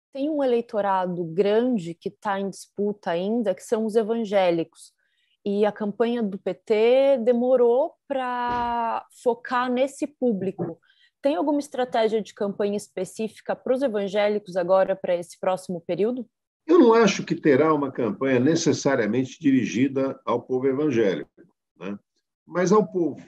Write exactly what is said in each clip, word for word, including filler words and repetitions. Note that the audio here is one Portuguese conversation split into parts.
Tem um eleitorado grande que está em disputa ainda, que são os evangélicos. E a campanha do P T demorou para focar nesse público. Tem alguma estratégia de campanha específica para os evangélicos agora, para esse próximo período? Eu não acho que terá uma campanha necessariamente dirigida ao povo evangélico, né? Mas ao povo.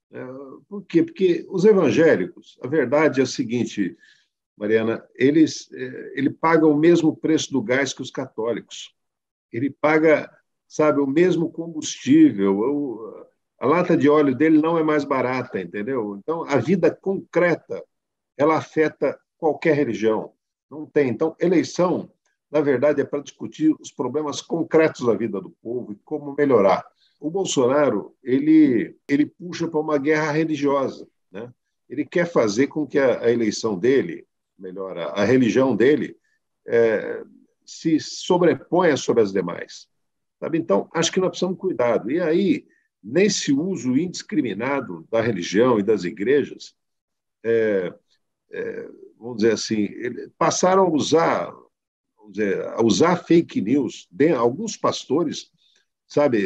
Por quê? Porque os evangélicos, a verdade é a seguinte, Mariana, eles ele pagam o mesmo preço do gás que os católicos. Ele paga, sabe, o mesmo combustível, a lata de óleo dele não é mais barata, entendeu? Então, a vida concreta, ela afeta qualquer religião. Não tem. Então, eleição, na verdade, é para discutir os problemas concretos da vida do povo e como melhorar. O Bolsonaro, ele, ele puxa para uma guerra religiosa, né? Ele quer fazer com que a, a eleição dele, melhor, a, a religião dele, é, se sobreponha sobre as demais. Sabe? Então, acho que nós precisamos cuidado. E aí, nesse uso indiscriminado da religião e das igrejas, é, é, vamos dizer assim, passaram a usar, vamos dizer, a usar fake news. De, alguns pastores, sabe,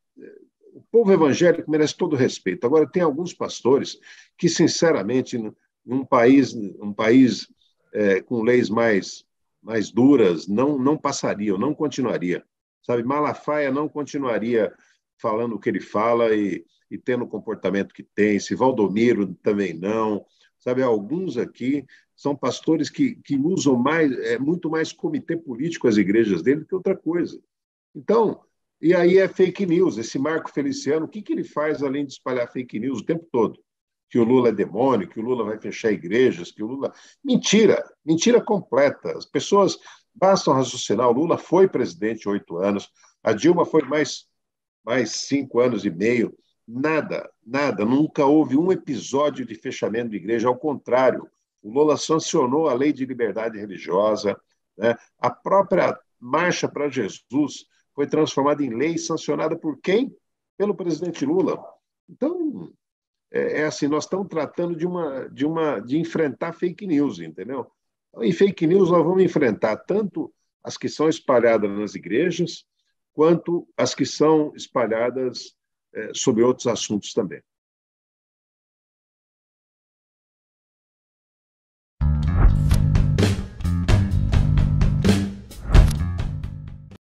o povo evangélico merece todo o respeito. Agora, tem alguns pastores que, sinceramente, num país, um país é, com leis mais, mais duras, não, não passariam, não continuaria. Sabe, Malafaia não continuaria falando o que ele fala e, e tendo o comportamento que tem, se Valdomiro também não. Sabe, alguns aqui são pastores que, que usam mais, é, muito mais comitê político as igrejas dele do que outra coisa. Então, e aí é fake news. Esse Marco Feliciano, o que, que ele faz além de espalhar fake news o tempo todo? Que o Lula é demônio, que o Lula vai fechar igrejas, que o Lula... Mentira, mentira completa. As pessoas bastam raciocinar. O Lula foi presidente oito anos, a Dilma foi mais, mais cinco anos e meio. Nada, nada. Nunca houve um episódio de fechamento de igreja. Ao contrário, o Lula sancionou a lei de liberdade religiosa, né? A própria Marcha para Jesus foi transformada em lei sancionada por quem? Pelo presidente Lula. Então, é, é assim, nós estamos tratando de uma, de uma, de enfrentar fake news, entendeu? Então, em fake news nós vamos enfrentar tanto as que são espalhadas nas igrejas, quanto as que são espalhadas é, sobre outros assuntos também.